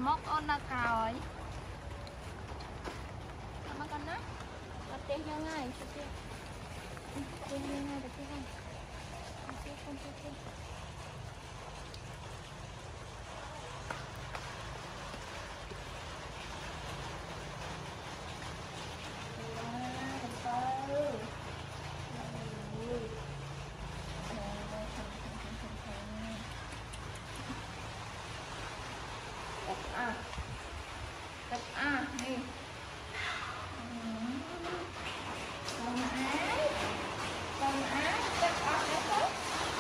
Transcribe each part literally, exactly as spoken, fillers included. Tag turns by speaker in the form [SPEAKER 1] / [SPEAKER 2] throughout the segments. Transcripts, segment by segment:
[SPEAKER 1] móc ôn là cào mà con đó là tiền cho ngay cho tiền tiền như ngay được không con tiền con tiền à tập à đi còn ái còn ái tập à đấy thôi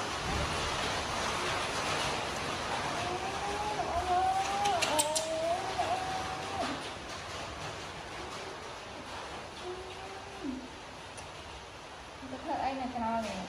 [SPEAKER 1] tập thợ anh là cái nào này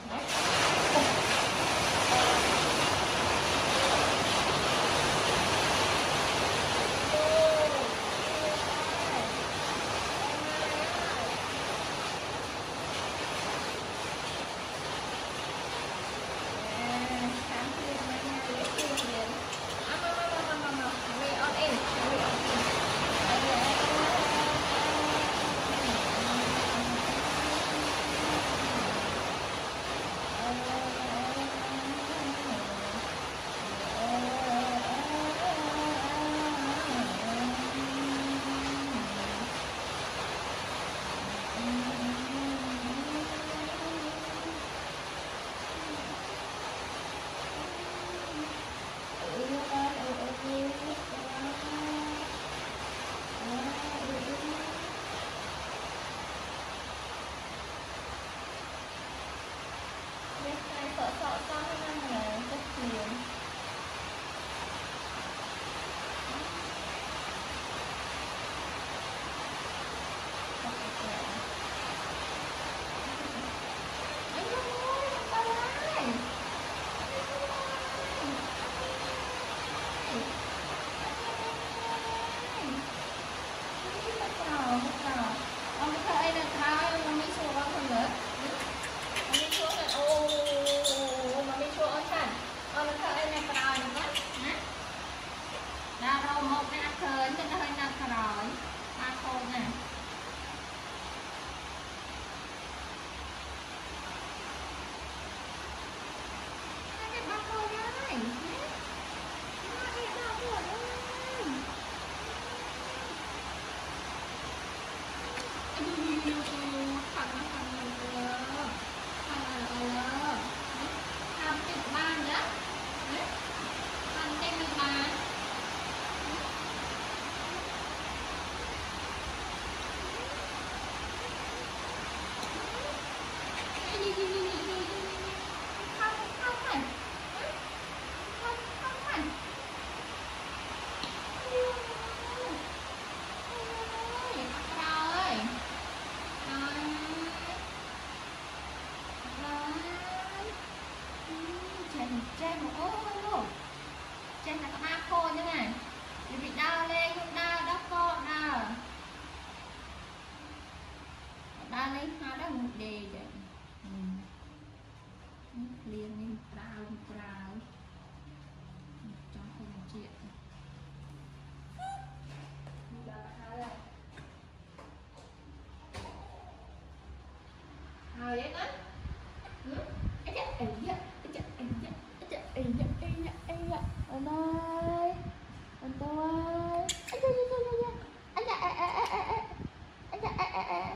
[SPEAKER 1] sợ sợ con nó là rất nhiều trên một ô luôn trên là các ba khô như này thì bị đau lên không đau đau co đau đau lên hai đó một đề vậy liền lên đau đau cho không chuyện rồi đấy đó ấy chứ ấy chứ ấy chứ ấy chứ ấy chứ ấy chứ ấy chứ anh ơi anh tôi ơi ấy chứ ấy chứ ấy chứ ấy chứ ấy chứ ấy chứ ấy chứ